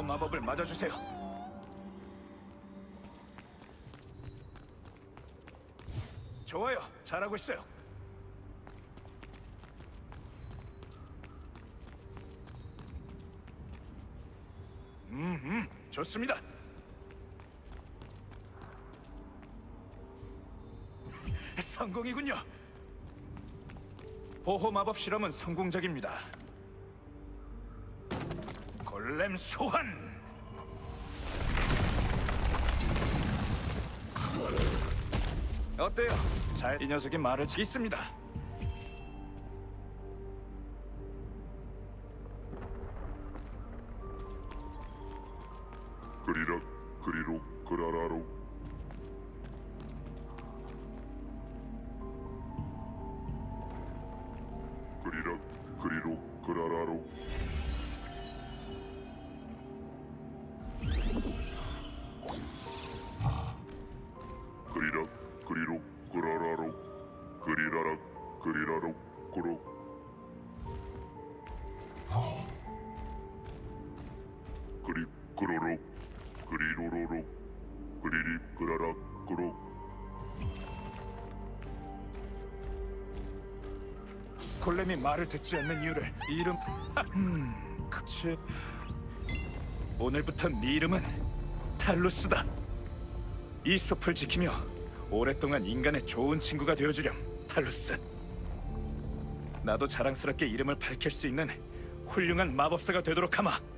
마법을 맞아주세요. 좋아요, 잘하고 있어요. 좋습니다. 성공이군요. 보호 마법 실험은 성공적입니다. 골렘 소환! 어때요? 이 녀석이 말을 있습니다. 그리라 그리로 그라라로 그리라 그리로 그라라로 그리라 그리로 그라라로 그리라라 그리라로 그로 그리 그로로 그리로로로 그리리 그라라 그로 골렘이 말을 듣지 않는 이유를 그치. 오늘부터 네 이름은 탈루스다. 이 숲을 지키며 오랫동안 인간의 좋은 친구가 되어주렴, 탈루스. 나도 자랑스럽게 이름을 밝힐 수 있는 훌륭한 마법사가 되도록 하마.